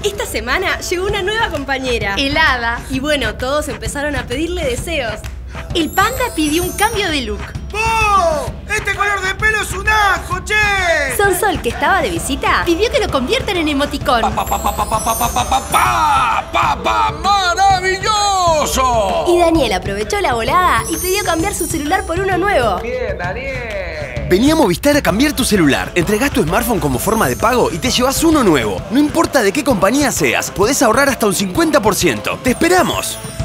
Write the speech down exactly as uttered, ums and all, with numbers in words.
Esta semana llegó una nueva compañera. Helada. Y bueno, todos empezaron a pedirle deseos. El panda pidió un cambio de look. ¡Oh! ¡Este color de pelo es un asco, che! Sonsol, que estaba de visita, pidió que lo conviertan en emoticón. ¡Pa, pa, pa, pa, pa, pa, pa, pa, pa, pa, pa, pa, ¡maravilloso! Y Daniel aprovechó la volada y pidió cambiar su celular por uno nuevo. Bien, Daniel. Vení a Movistar a cambiar tu celular. Entregás tu smartphone como forma de pago y te llevas uno nuevo. No importa de qué compañía seas, podés ahorrar hasta un cincuenta por ciento. ¡Te esperamos!